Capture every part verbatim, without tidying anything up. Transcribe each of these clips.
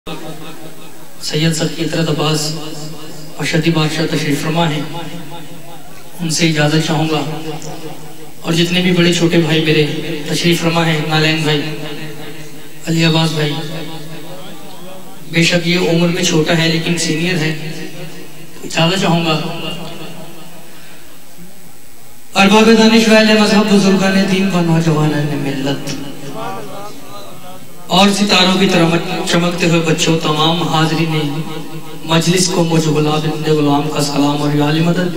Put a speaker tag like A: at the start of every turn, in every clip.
A: سید صدقی اطرت عباس مشہدی بادشاہ تشریف فرما ہیں، ان سے اجازت چاہوں گا، اور جتنے بھی بڑے چھوٹے بھائی میرے تشریف فرما ہیں، نالین بھائی، علی عباس بھائی، بے شک یہ عمر میں چھوٹا ہے لیکن سینئر ہے، اجازت چاہوں گا۔ ارباب دانش والے مذہب بزرگان دین و نوجوانان ملت اور ستاروں کی طرح چمکتے ہوئے بچوں، تمام حاضرین مجلس کو مجھ غلام غلام کا سلام اور عالی مدد،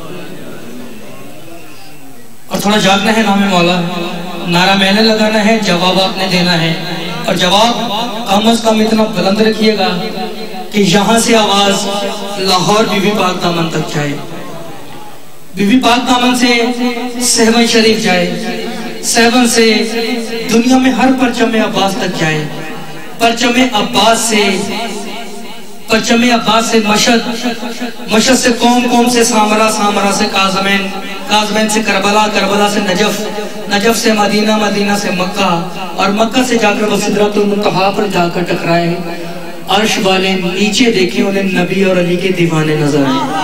A: اور تھوڑا جاگنا ہے نام مولا، نعرہ میں نے لگانا ہے، جواب آپ نے دینا ہے، اور جواب کم از کم اتنا بلند رکھیے گا کہ یہاں سے آواز لاہور بی بی پاک دامن تک جائے، بی بی پاک دامن سے صحبہ شریف جائے، صحبہ سے دنیا میں ہر پرچم عباس تک جائے، پرچم عباس سے پرچم عباس سے مشہد، مشہد سے قوم، قوم سے سامرا، سامرا سے کاظمین، کاظمین سے کربلا، کربلا سے نجف، نجف سے مدینہ، مدینہ سے مکہ، اور مکہ سے جا کر وہ سدرۃ المنتہا پر جا کر ٹکرائے، عرش والے نیچے دیکھیں انہیں نبی اور علی کے دیوانے نظر آئے۔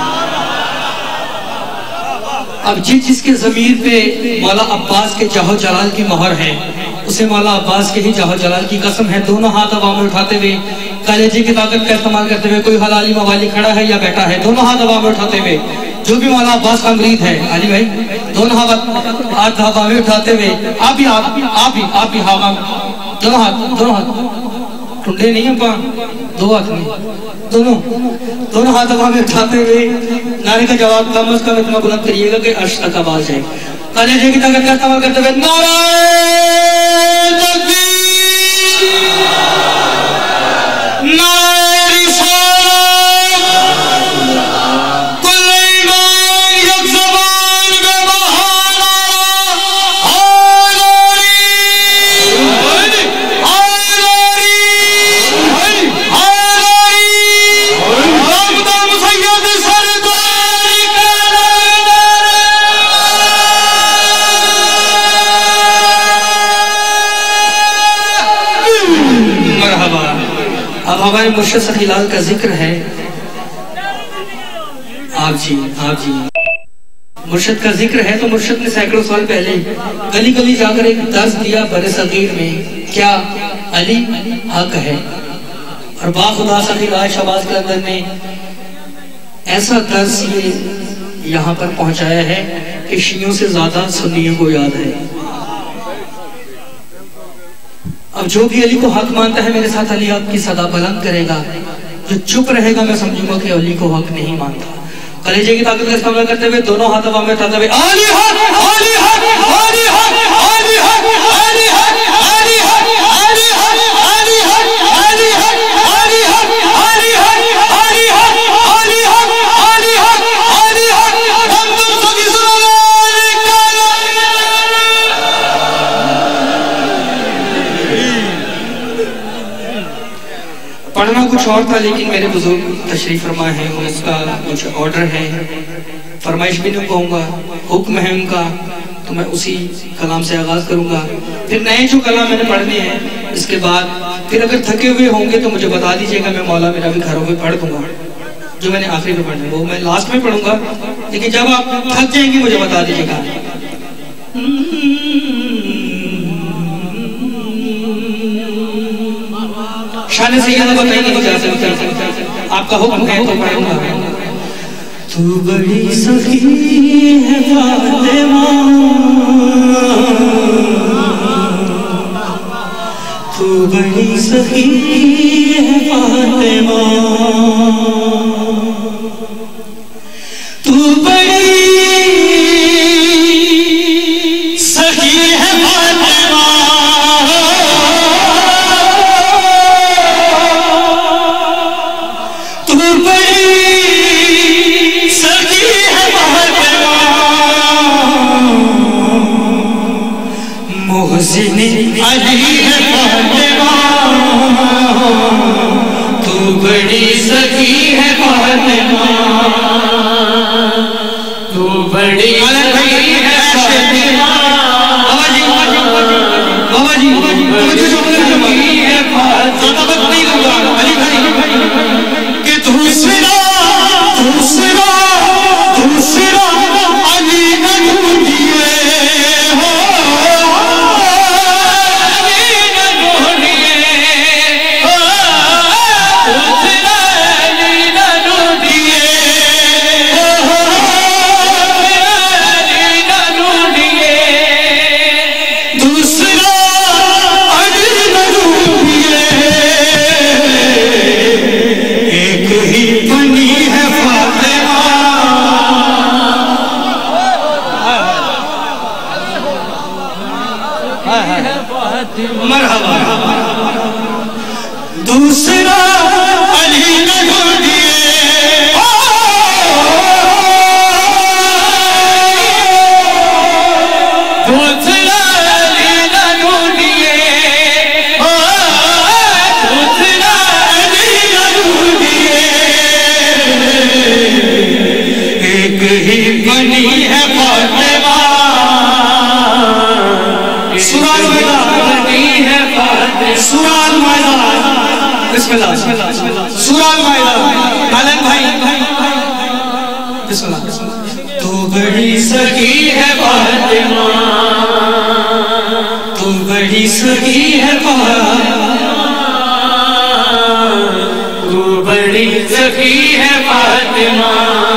A: اب جس جس کے ضمیر پہ مولا عباس کے جاہ و جلال کی مہر ہے، اسے مولا عباس کے ہی جاہ و جلال کی قسم ہے، دونوں ہاتھ ہوا میں اٹھاتے ہوئے، کلیجے کی طاقت کا استعمال کرتے ہوئے، کوئی حلالی موالی کھڑا ہے یا بیٹھا ہے، دونوں ہاتھ ہوا میں اٹھاتے ہوئے، جو بھی مولا عباس کا مرید ہے، علی بھائی، دونوں ہاتھ ہوا میں اٹھاتے ہوئے، آپ بھی آپ بھی آپ بھی آپ بھی ہوا میں، دونوں ہاتھ دونوں ہاتھ ٹنڈے نہیں ہیں پاں، دو ہاتھ میں، دونوں دونوں ہاتھ ہوا میں اٹھاتے ہوئے نعرے کا جواب کم از کم اتنا بلند کریے گا کہ عرش تک آواز جائے، کلیجے کی طاقت کا استعمال کرتے ہوئے، نعرہ تکبیر، نعرہ رسالت، کل ایمان یک زبان بے بہانا، حیدری، حیدری، حیدری، مقدم سید سرداری مرحبا۔ اب ہمارے مرشد سخی لال کا ذکر ہے، آپ جی آپ جی مرشد کا ذکر ہے تو مرشد نے سینکڑوں سال پہلے گلی گلی جا کر ایک درس دیا بر صغیر میں، کیا علی حق ہے، اور باخدا سخی لال شہباز کے اندر نے ایسا درس یہ یہاں پر پہنچایا ہے کہ شیعوں سے زیادہ سنیوں کو یاد ہے۔ اب جو بھی علی کو حق مانتا ہے میرے ساتھ علی آپ کی صدا بلند کرے گا، جو چپ رہے گا میں سمجھوں گا کہ علی کو حق نہیں مانتا۔ کلیجے کی طاقت کا استعمال کرتے ہوئے دونوں ہاتھ ہوا میں اٹھاتے ہوئے، علی حق، علی حق، علی حق، علی حق، علی حق، علی حق، علی حق، علی حق، علی حق، علی حق، علی حق، علی حق، علی حق، علی حق، علی حق، ہم تم سبھی سنو۔ پڑھنا کچھ اور تھا لیکن میرے بزرگ تشریف فرما ہے، اس کا کچھ آرڈر ہے، فرمائش بھی نہیں کہوں گا، حکم ہے ان کا، تو میں اسی کلام سے آغاز کروں گا، پھر نئے جو کلام میں نے پڑھنے ہیں اس کے بعد پھر اگر تھکے ہوئے ہوں گے تو مجھے بتا دیجئے گا، میں مولا میرا بھی گھروں میں پڑھ دوں گا، جو میں نے آخری میں پڑھنا ہے وہ میں لاسٹ میں پڑھوں گا، لیکن جب آپ تھک جائیں گے مجھے بتا دیجئے گا۔ شان سیدہ بتائیں گے مجھے آسے آپ کا حکم ہے تو پڑھوں گا۔ تو بڑی سخی ہے فاطمہ، تو بڑی سخی ہے فاطمہ، تو بڑی سخی ہے فاطمہ، محسن علی ہے فاطمہ، علی نہ ڈھونڈیے دوسرا علی نہ ڈھونڈیے دوسرا علی نہ ڈھونڈیے ایک ہی بنی ہے فاطمہ سورہ بنی ہے فاطمہ سورہ المائدہ بسم اللہ سورہ المائدہ نالن بھائی بسم اللہ تو بڑی سخی ہے فاطمہ تو بڑی سخی ہے فاطمہ تو بڑی سخی ہے فاطمہ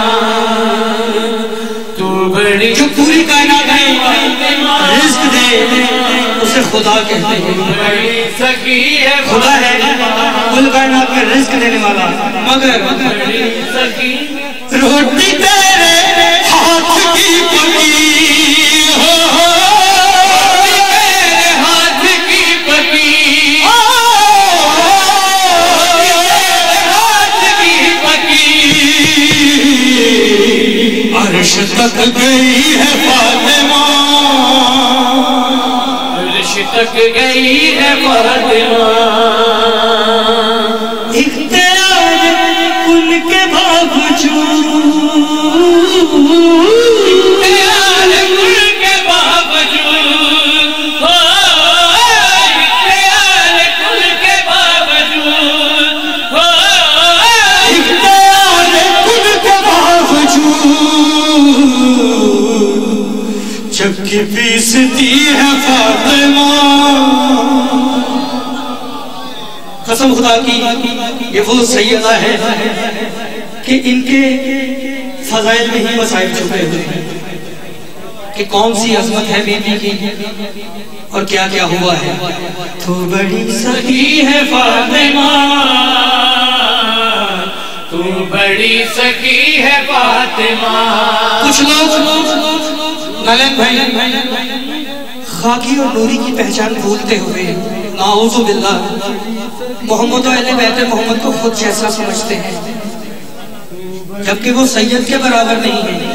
A: تو بڑی جو پوری کائنات ہے رزق دے اسے خدا کہتے ہیں بڑی سخی ہے خدا ہے کل کائنات میں رزق دینے والا مگر بڑی سخی روٹی تیرے ہاتھ کی پکی ہو تیرے ہاتھ کی پکی ہاتھ کی پکی عرش تک گئی ہے فاطمہ عرش تک گئی ہے فاطمہ اختیار ان کے باوجود اختیار ان کے باوجود اختیار ان کے باوجود اختیار ان کے باوجود چکی پیستی ہے فاطمہ قسم خدا کی یہ وہ سیدہ ہے کہ ان کے فضائل میں ہی مسائل چھپے ہوئے ہیں کہ کون سی عظمت ہے بی بی کی اور کیا کیا ہوا ہے تو بڑی سخی ہے فاطمہ تو بڑی سخی ہے فاطمہ کچھ لوگ نالین بھائی خاکی اور نوری کی پہچان بھولتے ہوئے نعوذ باللہ محمد و اہل بیت محمد کو خود جیسا سمجھتے ہیں جبکہ وہ سید کے برابر نہیں ہے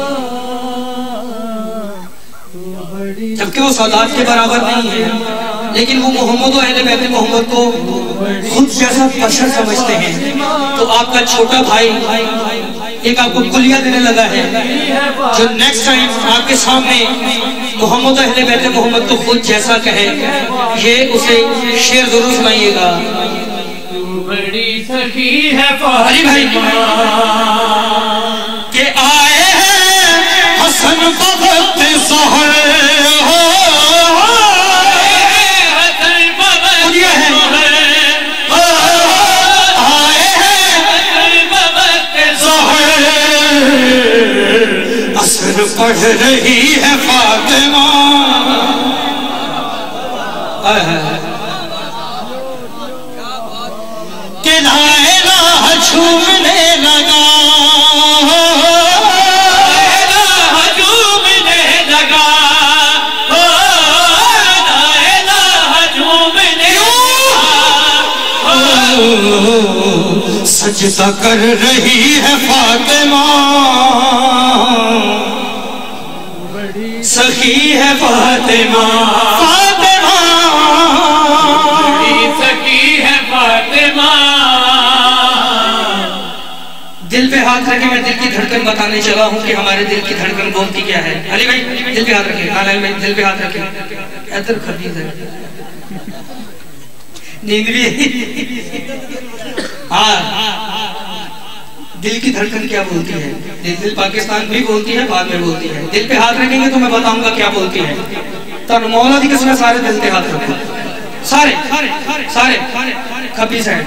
A: جبکہ وہ سادات کے برابر نہیں ہے لیکن وہ محمد و اہل بیت محمد کو خود جیسا بشر سمجھتے ہیں تو آپ کا چھوٹا بھائی ایک آپ کو کلیہ دینے لگا ہے جو نیکسٹ ٹائم آپ کے سامنے محمد و اہل بیت محمد کو خود جیسا کہے یہ اسے شعر ضرور سنائیے گا تو بڑی سخی ہے علی بھائی کہ آئے ہیں حسن بغت سہر اثر پڑھ رہی ہے فاطمہ کہ لائے راہ جھومنے لگا راہ جھومنے لگا لائے راہ جھومنے لگا سجدہ کر رہی ہے فاطمہ سخی ہے فاطمہ فاطمہ سخی ہے فاطمہ دل پہ ہاتھ رکھے میں دل کی دھڑکن بتانے چلا ہوں کہ ہمارے دل کی دھڑکن بولتی کیا ہے علی بھائی دل پہ ہاتھ رکھے علی بھائی دل پہ ہاتھ رکھے ادھر خبیث ہے نیند بھی ہاں دل کی دھڑکن کیا بولتی ہے دل پاکستان بھی بولتی ہے بعد میں بولتی ہے دل پہ ہاتھ رکھیں گے تو میں بتاؤں گا کیا بولتی ہے تو مولا دی قسم سارے دل پہ ہاتھ رکھو سارے سارے خبیث ہیں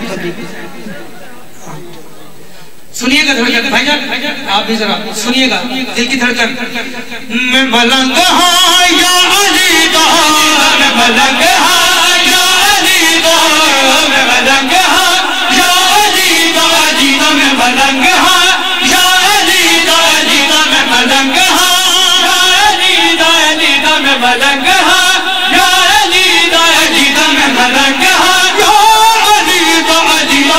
A: سنیے گا دھڑکن بھائی جان آپ بھی ذرا سنیے گا دل کی دھڑکن میں ملنگ ہاں یا علی دا میں ملنگ ہاں یا علی دا میں ملنگ ہاں یا علی دا جینا میں ملنگ ہاں یا علی دا جینا میں ملنگ ہاں یا علی دا جینا میں ملنگ ہاں یا علی دا جینا میں ملنگ ہاں یا علی دا جینا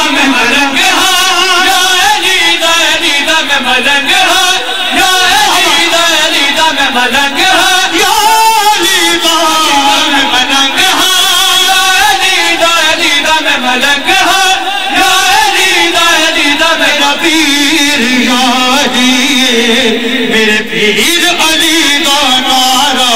B: میرے پیر علی دا نعرہ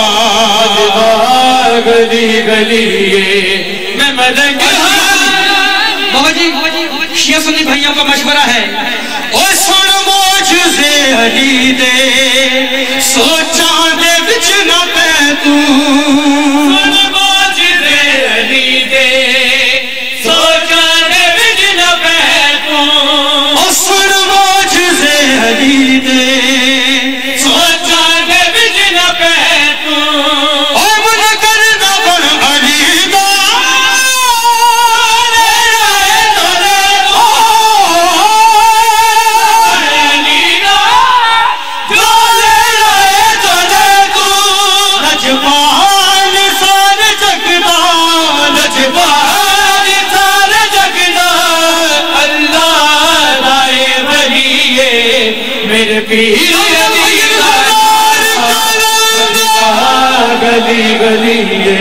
B: گلی گلی میں ملنگ
A: بابا جی شیعہ سنی بھائیوں کا مشورہ ہے
B: او سن معجزے علی دے سوچاں دے وچ نہ پے تو سن معجزے علی دے سوچاں دے وچ نہ پے تو او سن معجزے علی دے سوچاں دے وچ نہ پے تو او من کردا بن علی دا میرے پیر گلی گلی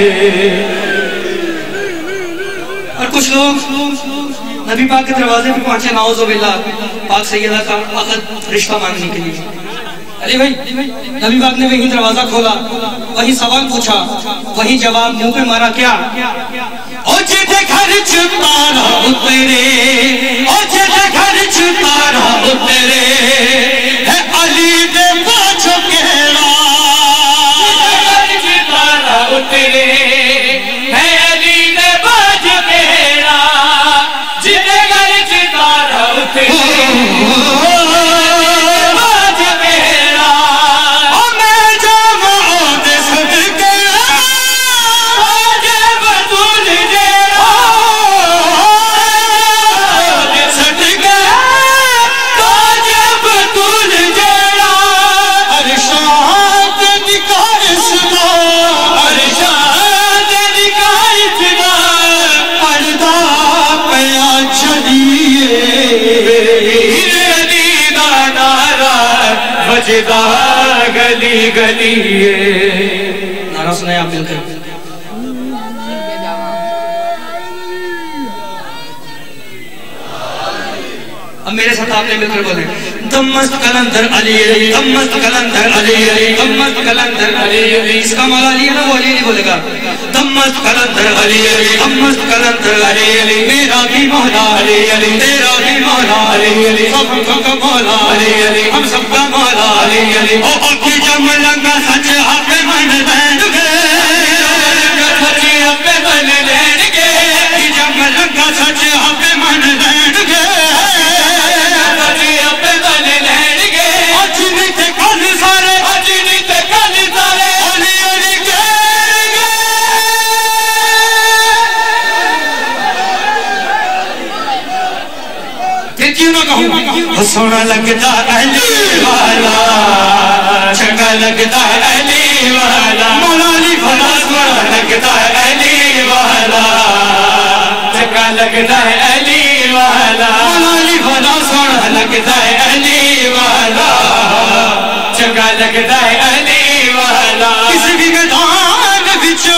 A: اور کچھ لوگ نبی پاک کے دروازے پہ پہنچے نعوذ باللہ پاک سیدہ کا عقد رشتہ مانگنے کے لیے علی بھائی نبی پاک نے وہی دروازہ کھولا وہی سوال پوچھا وہی جواب منہ پہ مارا کیا
B: او جیتے گھر چھپارا اترے او جیتے گھر چھپارا اترے ہے علی دے پاچھو کہڑا جیتے گھر چھپارا اترے ہے علی دے پاچھو کہڑا جیتے گھر چھپارا اترے گلی گلی
A: نعرہ سنائے آپ مل کر اب میرے ساتھ آپ نے مل کر بولے دمست قلندر علی علی دمست قلندر علی علی دمست قلندر علی علی اس کا مولا علی ہے نا وہ علی نہیں بولے گا دمست قلندر علی علی دمست قلندر علی علی میرا بھی مولا علی علی تیرا بھی مولا علی علی سب کا مولا علی علی ہم سب کا مولا علی علی او اکی جم لنگا سچ آپ من بین گئے سچ آپ من بین گئے اکی جم لنگا سچ آپ من بین گئے
B: سونا لگتا علی والا چنگا لگتا علی والا مولا علی والا سونا لگتا علی والا چنگا لگتا علی والا مولا علی والا سونا لگتا علی والا چنگا لگتا علی والا کسی بھی میدان بچو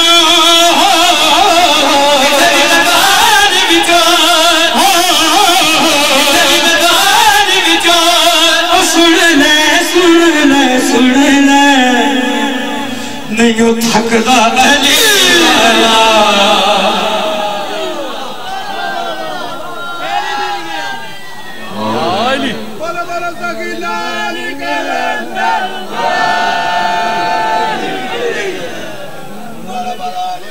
B: نہیں تھکدا علی والا علی بولا بولا سکیلا علی کلندر بولا بولا علی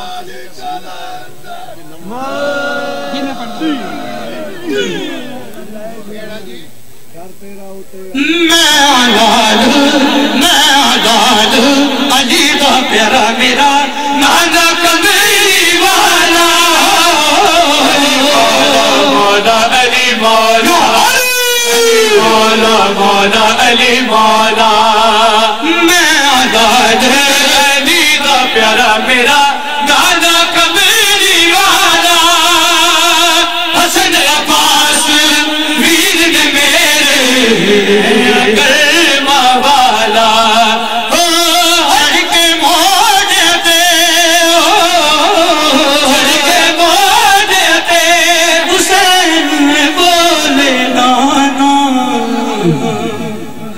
B: میں آلال میں آلال علی دا پیارا میرا نانا کمری والا مولا علی مولا مولا مولا علی مولا میں آلال علی دا پیارا میرا نانا کمری والا حسن عباس ویر نے میرے کرما والا ہر کے موڑے دے ہر کے موڑے دے حسین میں بولے نانا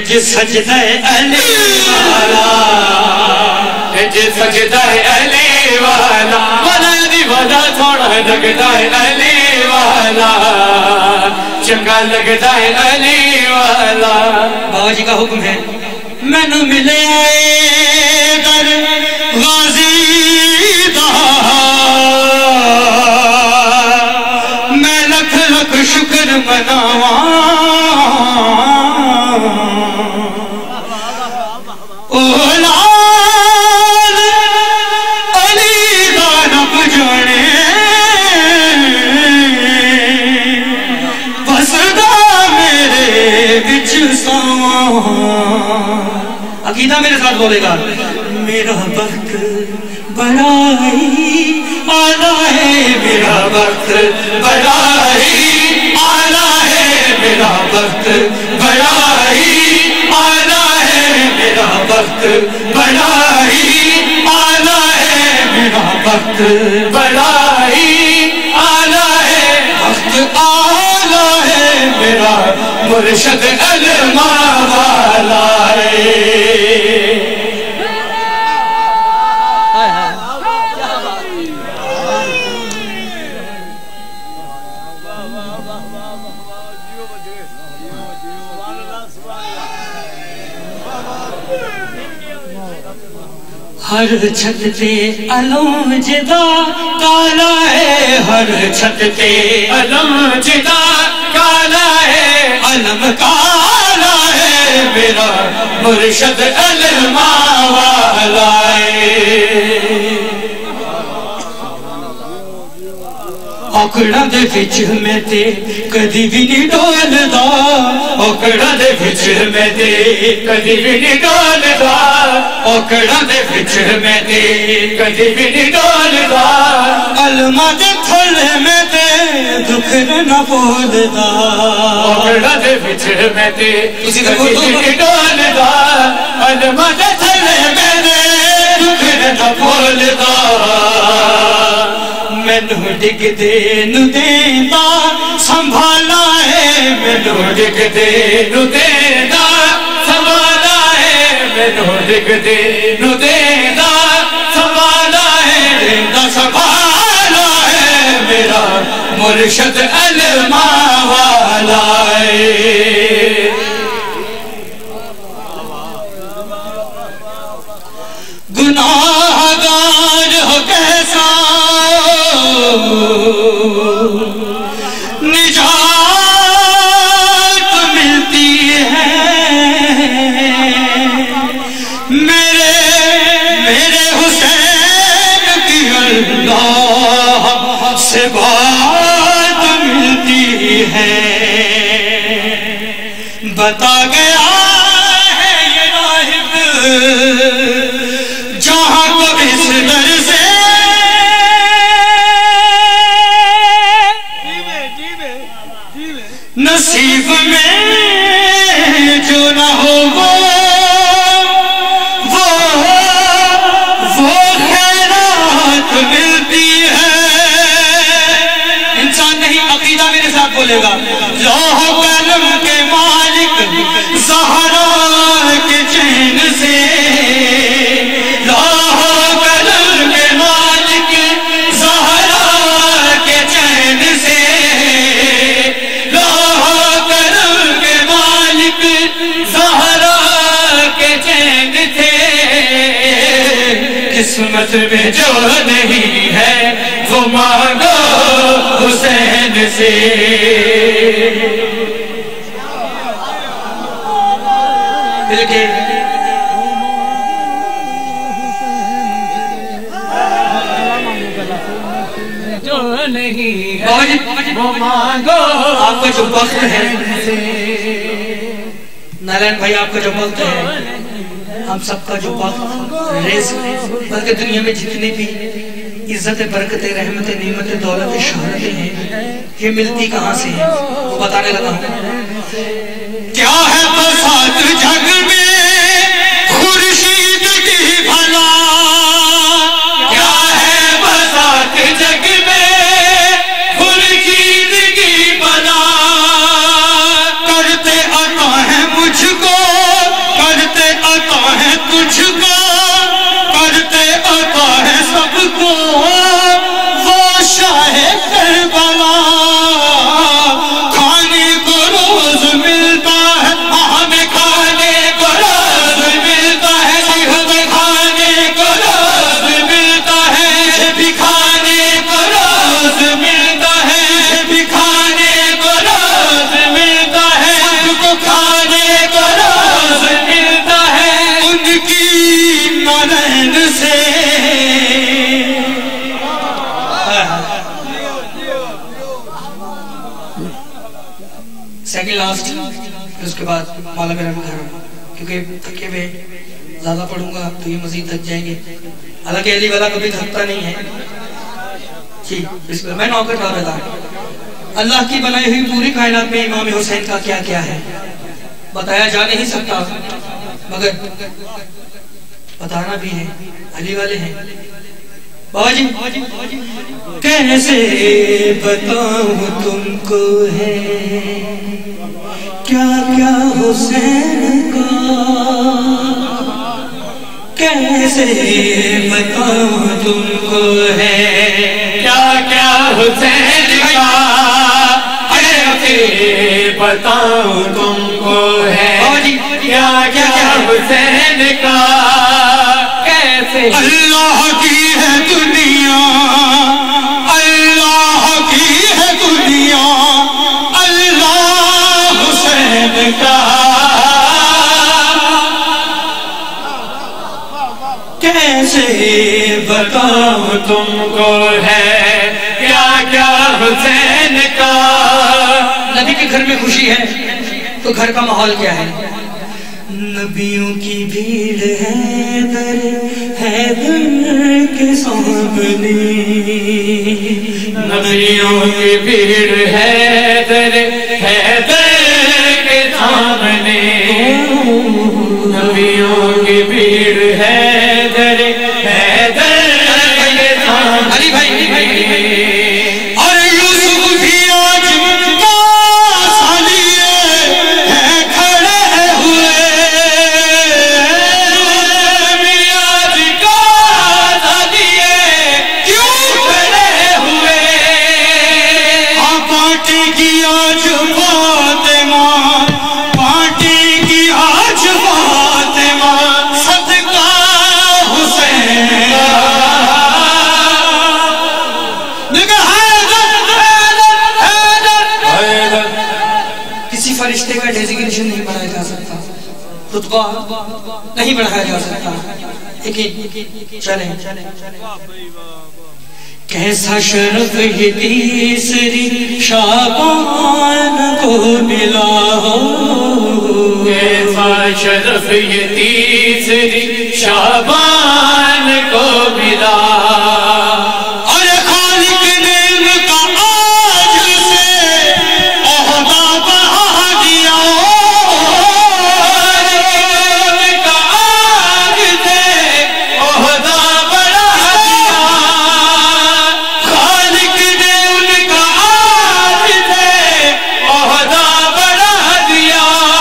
A: جس سجدہ علی والا
B: جس سجدہ علی والا والا دی والا تھوڑا لگتا ہے علی والا چنگا لگتا ہے علی والا
A: بابا جی کا حکم ہے میں نہ ملے آئے در غازی دا میں لکھ لکھ شکر مناواں اولاد علی دا رب جانے بسدا میرے بچ ساواں عقیدہ میرے ساتھ بولے گا میرا وقت بڑا ہی آلہ ہے میرا وقت بڑا ہی آلہ ہے میرا وقت بڑا ہی آلہ ہے میرا وقت بڑا ہی آلہ ہے میرا وقت بڑا ہی آلہ ہے وقت آلہ ہے میرا مرشد علماء والا ہے ہر چھت پہ علم جدا کالا ہے ہر چھت پہ
B: علم جدا کالا ہے
A: علم کالا ہے
B: میرا مرشد علماء والا ہے
A: اوکڑا دے وچ میں تے کدی بھی نہیں ڈولدا
B: اوکڑا دے وچ میں تے کدی بھی نہیں ڈولدا اوکڑا دے وچ میں تے کدی بھی نہیں ڈولدا
A: علماء دے تھلے میں تے دکھ نہ بولدا
B: اوکڑا دے وچ میں تے کدی بھی نہیں ڈولدا علماء دے تھلے میں تے دکھ نہ بولدا
A: مینوں ڈگ دے نو دیندا سنبھالا ہے
B: مینوں ڈگ دے نو دیندا سنبھالا ہے مینوں ڈگ دے نو دیندا سنبھالا ہے دیندا سنبھالا ہے میرا مرشد علماء والا ہے
A: گناہگار ہو کیسا نجات ملتی ہے میرے میرے حسین کی اللہ سے بات ملتی ہے بتا گیا ہے یہ راہب جہاں کو اس در سے نصیب میں جو نہ ہو وہ وہ وہ خیرات ملتی ہے انسان نہیں عقیدہ میرے ساتھ بولے گا لوح قلم کے مالک زہرا کے چین سے لوح قلم کے مالک زہرا کے چین سے لوح قلم کے مالک زہرا کے چین تھے
B: قسمت میں جو نہیں ہے وہ مانگو حسین سے
A: دیکھیں
B: جو نہیں
A: بابا جی
B: وہ مانگو
A: آپ کا جو وقت ہے نارائن بھائی آپ کا جو وقت ہے ہم سب کا جو وقت رزق بلکہ دنیا میں جتنی بھی عزت برکت رحمت نعمت دولت شہرتیں ہیں یہ ملتی کہاں سے ہیں وہ بتانے لگا ہوں کیا ہے بساط جگ میں خورشید کی بھلا
B: کیا ہے بساط جگ میں خورشید کی بلا
A: کرتے عطا ہے مجھ کو سیکنڈ لاسٹ، پھر اس کے بعد مولا میرا گھر، کیونکہ تھکے ہوئے زیادہ پڑھوں گا تو یہ مزید تھک جائیں گے، حالانکہ علی والا کبھی تھکتا نہیں ہے جی۔ بسم اللہ۔ میں نوکر دار ادا، اللہ کی بنائی ہوئی پوری کائنات میں امام حسین کا کیا کیا ہے بتایا جا نہیں سکتا، مگر بتانا بھی ہے، علی والے ہیں بابا جی۔ کیسے بتاؤں تم کو ہے کیا کیا حسین کا، کیسے بتاؤں تم کو ہے
B: کیا کیا حسین کا، کیسے بتاؤں تم کو ہے کیا کیا حسین کا، کیسے اللہ کی ہے دنیا، اللہ کی ہے دنیا، اللہ حسین کا، کیسے بتاؤں تم کو ہے کیا کیا حسین کا۔
A: نبی کے گھر میں خوشی ہے تو گھر کا ماحول کیا ہے؟ نبیوں کی بھیڑ حیدر حیدر کے سامنے،
B: نبیوں کی بھیڑ حیدر حیدر کے سامنے، نبیوں کی بھیڑ حیدر حیدر کے سامنے، علی بھائی اور یوسف بھی آج پاس لیے ہیں کھڑے ہوئے، بھی آج پاس لیے کیوں کھڑے ہوئے، ہاں پارٹی کی آج فاطمہ، پارٹی کی آج فاطمہ، صدقہ حسین کا،
A: کسی فرشتے کا ڈیزیگنیشن نہیں بڑھایا جا سکتا، رتبہ نہیں بڑھایا جا سکتا، لیکن چلیں کیسا شرف یہ تیسری شعبان کو ملا ہو،
B: کیسا شرف یہ تیسری شعبان کو ملا، اور خالق نے ان کا آج سے عہدہ بڑھا دیا، ان کا آج سے عہدہ بڑھا دیا، خالق نے ان کا آج سے عہدہ بڑھا دیا،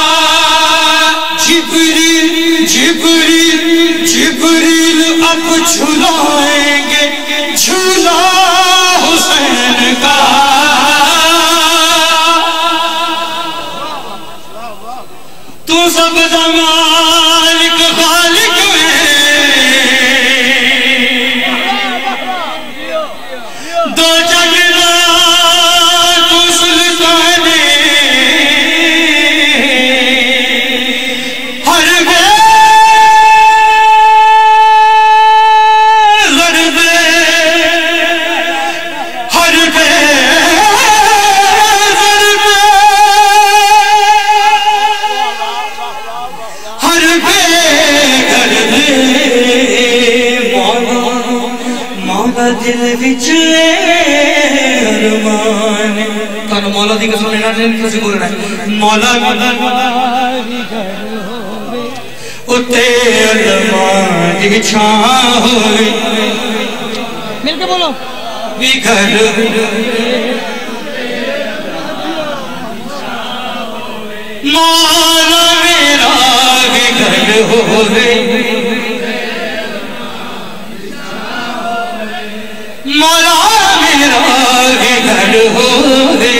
B: جبریل جبریل جبریل اب جھلائیں گے جھولا حسین کا، تو سب زمان کا خالق ہے، دو جگنا تو سلطان ہر بے ہر بے ہر بے ہر بے ہر بے
A: کر دے مولا مولا دل وچ ارمان، تانوں مولا دی قسم لینا نہیں کسی بولنا ہے، مولا مولا اتے ارمان دی چھاں ہوئی، مل کے بولو بھی گھر مولا میرا بھی گھر ہوئے، مولا میرا بھی گھر ہوئے،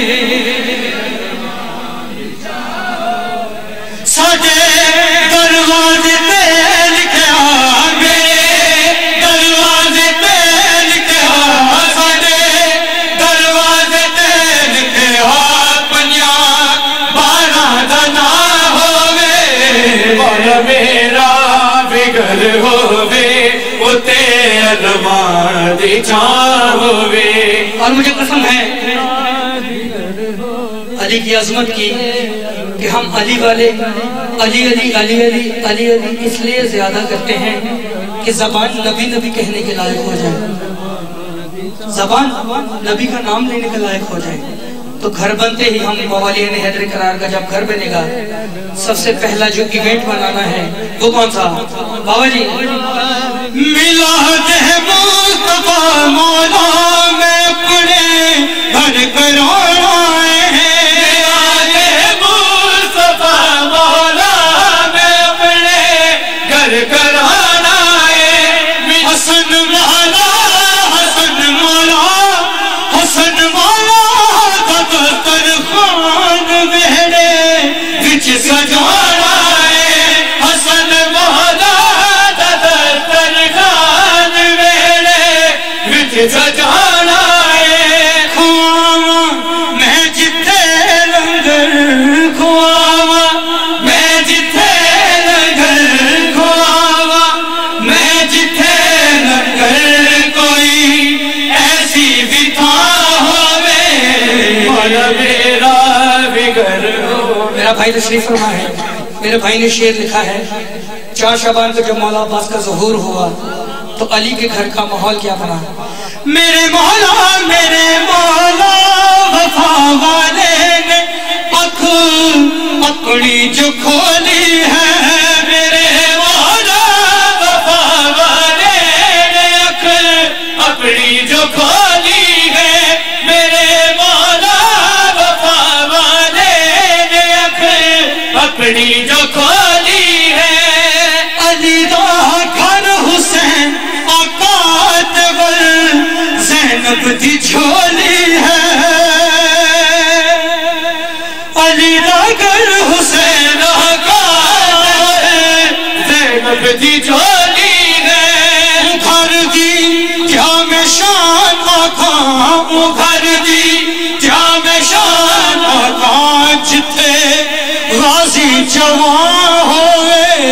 A: ساڈے دروازے تے لکھیا میرے دروازے تے لکھیا، ساڈے دروازے تے لکھیا پنجاں باراں دا نام ہووے،
B: مولا میرا بھی گھر ہووے، اتے ارمان دی چھاں ہووے،
A: اور مجھے قسم ہے علی کی عظمت کی کہ ہم علی والے علی علی علی علی علی علی اس لیے زیادہ کرتے ہیں کہ زبان نبی نبی کہنے کے لائق ہو جائے، زبان نبی کا نام لینے کے لائق ہو جائے۔ تو گھر بنتے ہی ہم موالین حیدر کرار کا جب گھر بنے گا، سب سے پہلا جو ایونٹ بنانا ہے وہ کون سا؟ بابا جی
B: میلاد مصطفیٰ مولا میں اپنے گھر کرانا ہے، میلاد مصطفیٰ مولا میں اپنے گھر کرانا ہے، حسن مولا حسن مولا حسن مولا دفتر خان بہڑے بچ سجانا ہے، حسن مولا دفتر خان بہڑے بچ سجانا ہے، کھواوا میں جتھے لنگر کھواوا میں جتھے لنگر کھواوا میں جتھے لنگر کوئی ایسی بھی تھا میرا بگر ہو۔
A: میرا بھائی تشریف فرما ہے، میرے بھائی نے شعر لکھا ہے، چار شعبان کو جب مولا عباس کا ظہور ہوا تو علی کے گھر کا ماحول کیا بنا؟
B: میرے مولا میرے مولا وفا والے نے اکھ اپنی جو کھولی ہے، میرے مولا وفا والے نے اکھ اپنی جو کھولی ہے، میرے اپنی جو کھولی ہے، علی دا گھر حسین آقا تول زینب دی جھولی ہے، علی دا گھر حسین آقا تول زینب دی جھولی ہے، گھر دی جام شان آقا گھر دی جام شان آقا جتھے غازی جوان ہوئے،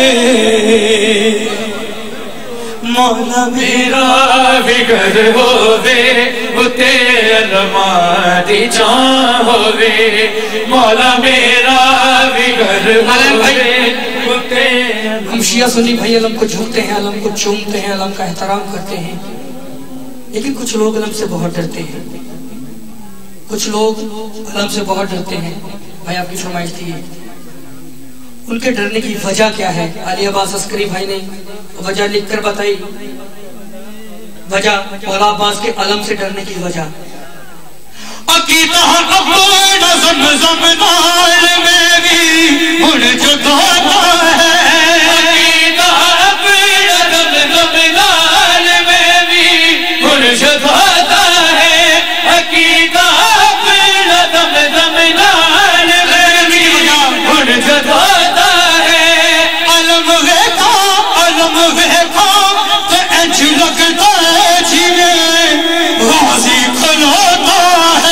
B: مولا میرا بگر ہوئے اتے علماء جان ہوئے، مولا میرا بگر ہوئے اتے۔
A: ہم شیعہ سنی بھائی علم کو جھکتے ہیں، علم کو چومتے ہیں، علم کا احترام کرتے ہیں، لیکن کچھ لوگ علم سے بہت ڈرتے ہیں، کچھ لوگ علم سے بہت ڈرتے ہیں۔ بھائی آپ کی فرمائش تھی، ان کے ڈرنے کی وجہ کیا ہے؟ علی عباس عسکری بھائی نے وجہ لکھ کر بتائی، وجہ مولا عباس کے علم سے ڈرنے کی وجہ۔
B: عقیدہ اپنا زمزم نال میں بھی ہن جگاتا ہے، عقیدہ اپنا زمزم نال میں بھی ہن جگاتا ہے، عقیدہ اپنا زمزم نال میں بھی ہن جگاتا ہے، علم ویکھا علم ویکھا تے انج لگدا ہے جویں غازی کھلوتا ہے،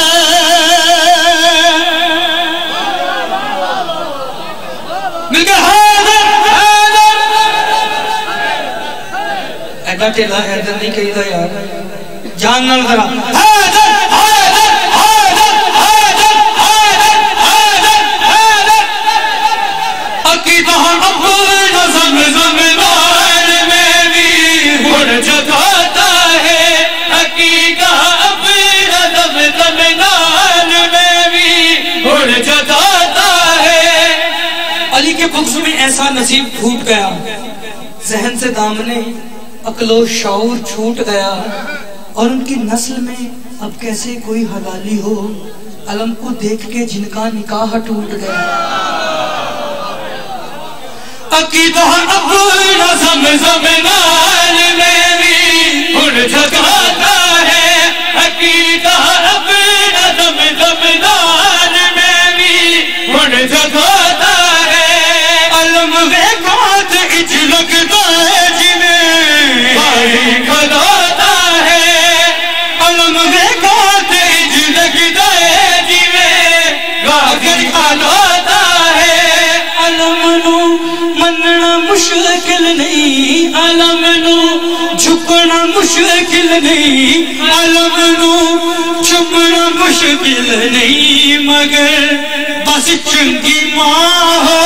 A: ایڈا ٹیلا حیدر نہیں کہی دا یار، جان نال ذرا
B: حیدر حیدر حیدر حیدر حیدر حیدر حیدر، عقیدہ اپنا زمزم نال میں بھی ہن جگاتا ہے، عقیدہ اپنا زمزم نال میں بھی ہن جگاتا ہے۔
A: علی کے بغض میں ایسا نصیب پھوٹ گیا، ذہن سے دامنے عقل و شعور چھوٹ گیا، اور ان کی نسل میں اب کیسے کوئی حلالی ہو، علم کو دیکھ کے جن کا نکاح ٹوٹ گیا۔
B: عقیدہ اپنا زمزم نال میں بھی ہن جگاتا ہے، عقیدہ اپنا زمزم نال میں بھی ہن جگاتا ہے، علم ویکھا تے اج لگدا ہے جویں بھائی کھلوتا ہے، علم ویکھا تے اج لگدا ہے جویں غازی کھلوتا ہے، علم نو مننا مشکل نہیں، علم نو جھکنا مشکل نہیں، علم نو چمنا مشکل نہیں مگر بس چنگی ماں ہو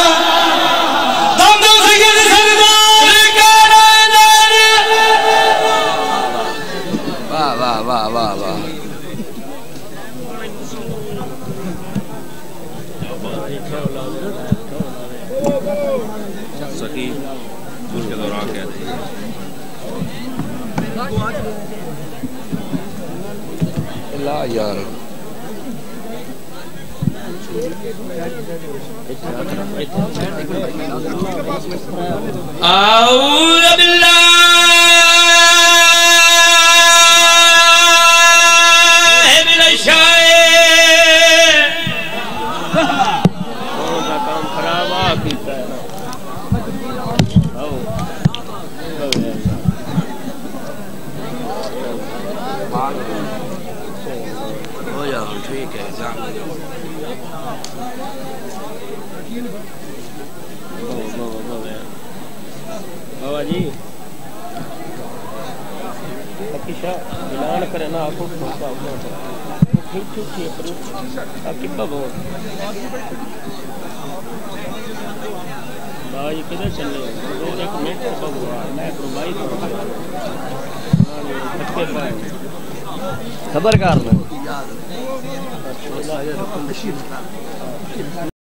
C: واہ واہ واہ واہ
D: سکی اس کے دوران کہتے ہیں
C: لا یار
B: اعوذ باللہ من الشیطان
D: کام خراب آ کیتا ہے
C: ہو جاؤ ٹھیک ہے
D: بابا جی اکیشا اعلان کرے نا آپ کو ٹھیک ٹھیک ٹھیک آپ کی بابا بھائی کدھر چلے دو ایک منٹ بابا میں پرووائی
C: خبر کار میں